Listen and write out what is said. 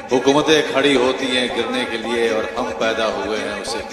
हुकूमतें खड़ी होती हैं गिरने के लिए और हम पैदा हुए हैं उसे